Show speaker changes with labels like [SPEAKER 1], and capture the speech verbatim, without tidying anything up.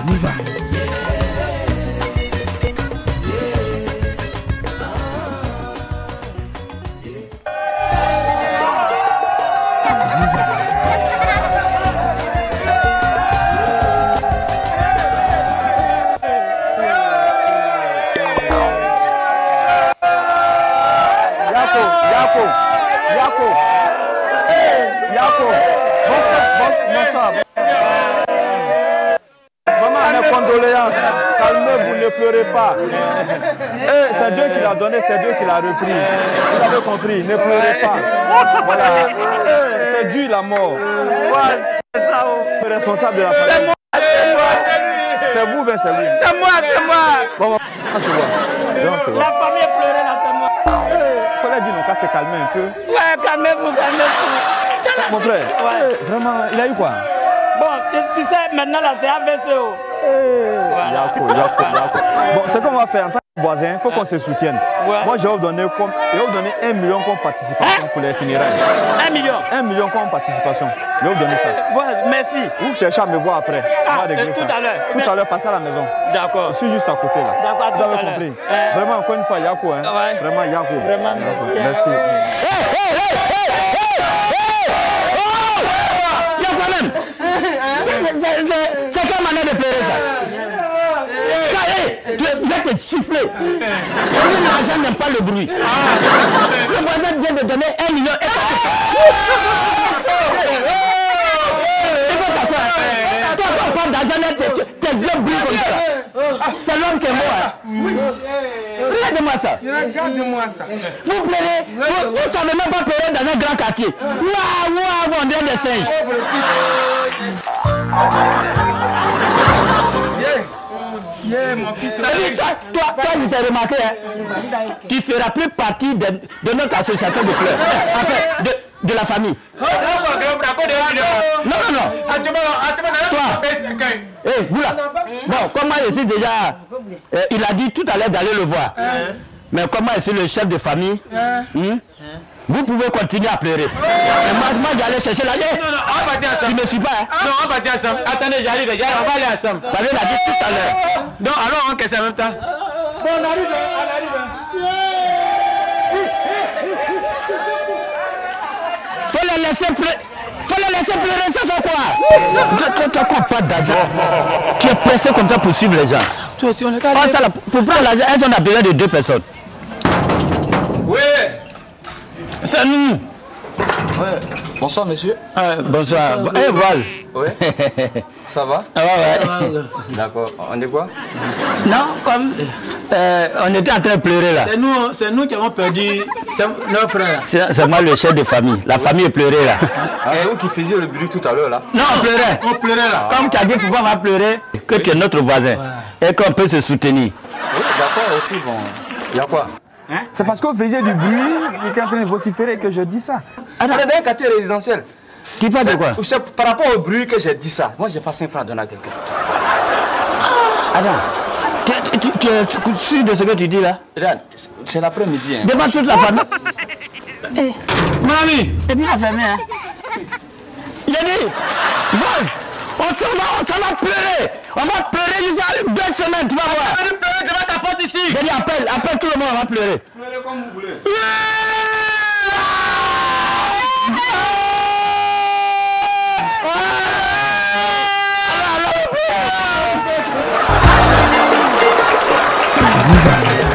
[SPEAKER 1] Carnival.
[SPEAKER 2] Calmez-vous, ne pleurez pas. Eh, c'est Dieu qui l'a donné, c'est Dieu qui l'a repris. Vous avez compris, ne pleurez pas. Voilà. Eh, c'est Dieu la mort. Le responsable de la famille.
[SPEAKER 3] C'est moi, c'est moi, c'est lui.
[SPEAKER 2] C'est vous, ben c'est lui.
[SPEAKER 3] C'est moi, c'est moi.
[SPEAKER 2] Bon, bon, on se voit. On se voit.
[SPEAKER 3] La famille est pleurée là, c'est moi.
[SPEAKER 2] Il fallait dire, on va se calmer un peu.
[SPEAKER 3] Ouais, calmez-vous, calmez-vous.
[SPEAKER 2] Mon frère, ouais. Eh, vraiment, il a eu quoi?
[SPEAKER 3] Bon, tu, tu sais, maintenant là, c'est A V C O.
[SPEAKER 2] Voilà. Yako, Yako, Yako. Bon, ce qu'on va faire en tant que voisin, il faut qu'on se soutienne. Ouais. Moi, je vais vous donner, comme, je vais vous donner un million comme participation hein? Pour les funérailles.
[SPEAKER 3] Un million?
[SPEAKER 2] Un million comme participation. Je vais vous donner ça.
[SPEAKER 3] Ouais, merci.
[SPEAKER 2] Vous cherchez à me voir après.
[SPEAKER 3] Ah, tout ça. à l'heure.
[SPEAKER 2] Tout à l'heure, passez à la maison.
[SPEAKER 3] D'accord.
[SPEAKER 2] Je suis juste à côté là.
[SPEAKER 3] D'accord, tout
[SPEAKER 2] vous avez
[SPEAKER 3] à
[SPEAKER 2] compris.
[SPEAKER 3] Euh...
[SPEAKER 2] Vraiment, encore une fois, Yako. Hein.
[SPEAKER 3] Ouais.
[SPEAKER 2] Vraiment, Yako.
[SPEAKER 3] Vraiment,
[SPEAKER 2] Yako.
[SPEAKER 3] merci.
[SPEAKER 2] Merci.
[SPEAKER 3] Hey, hey, hey, hey, hey, hey. Oh! Y'a quoi même? C'est quelle manière de pleurer ça? Ça est, tu vas te siffler. L'argent n'aime pas le bruit. Le voisin vient de donner un million. Il faut t'asseoir. Toi, tu pas d'argent, tes yeux brillent comme ça. C'est l'homme qui est mort. Regardez-moi ça.
[SPEAKER 4] Regarde-moi ça.
[SPEAKER 3] Vous pleurez, vous ne savez même pas pleurer dans un grand quartier. Waouh, waouh, on dirait des singes.
[SPEAKER 4] Yeah, mon fils.
[SPEAKER 3] Toi, toi, toi, tu t'es remarqué, hein? Tu ne feras plus partie de, de notre association de pleurs. Enfin, de, de la famille. Non, non, non. Toi, hey, vous là. Bon, comment je suis déjà. Euh, il a dit tout à l'heure d'aller le voir. Mais comment je suis le chef de famille, hmm? Vous pouvez continuer à pleurer. Et moi, moi j'allais chercher la lait.
[SPEAKER 4] Non, non, on va dire ensemble.
[SPEAKER 3] Tu ne me suis pas, hein?
[SPEAKER 4] Non, on va dire ensemble. Attendez, j'arrive, on va aller ensemble.
[SPEAKER 3] Tu avais dit tout à l'heure.
[SPEAKER 4] Donc, alors on casse en même temps. Bon, on arrive, on arrive.
[SPEAKER 3] Faut les laisser pleurer. Faut les laisser pleurer, ça fait quoi? Tu n'as pas d'argent. Tu es pressé comme ça pour suivre les gens.
[SPEAKER 4] Toi aussi, on est
[SPEAKER 3] oh, ça, pour prendre l'argent, elles ont besoin de deux personnes.
[SPEAKER 4] Oui.
[SPEAKER 3] C'est nous.
[SPEAKER 5] Ouais. Bonsoir, monsieur.
[SPEAKER 3] Euh, bonsoir. Eh, hey, Val.
[SPEAKER 5] Oui. Ça va?
[SPEAKER 3] Ah ouais, ouais.
[SPEAKER 5] D'accord. On est quoi?
[SPEAKER 3] Non, comme euh, on était en train de pleurer là.
[SPEAKER 4] C'est nous, c'est nous qui avons perdu nos frères.
[SPEAKER 3] C'est moi le chef de famille. La famille est pleurée là.
[SPEAKER 5] Ah, c'est vous qui faisiez le bruit tout à l'heure là?
[SPEAKER 3] Non, on pleurait.
[SPEAKER 4] On pleurait là.
[SPEAKER 3] Comme tu as dit, il ne faut pas va pleurer, que tu es notre voisin. Ouais. Et qu'on peut se soutenir.
[SPEAKER 5] Oui, d'accord, ok, bon. Il y a quoi?
[SPEAKER 2] Hein? C'est parce que vous faisiez du bruit, vous étiez en train de vociférer que je dis ça.
[SPEAKER 5] Ah, on est dans un quartier résidentiel.
[SPEAKER 3] Tu parles de quoi?
[SPEAKER 5] C'est par rapport au bruit que j'ai dit ça. Moi, j'ai pas cinq francs à donner à quelqu'un.
[SPEAKER 3] Attends, tu, tu, tu es sûr de ce que tu dis là?
[SPEAKER 5] Regarde, c'est l'après-midi. Hein.
[SPEAKER 3] Devant toute la famille.
[SPEAKER 4] Hey, mon ami.
[SPEAKER 3] Et puis la famille, hein? Il a dit, Vaz, on s'en va, on s'en va pleurer. On va pleurer jusqu'à deux semaines, tu vas voir.
[SPEAKER 4] On va pleurer devant ta porte ici.
[SPEAKER 3] J'ai dit, appelle, appelle tout le monde, on va pleurer.
[SPEAKER 4] Pleurez comme vous voulez.
[SPEAKER 1] Carnival.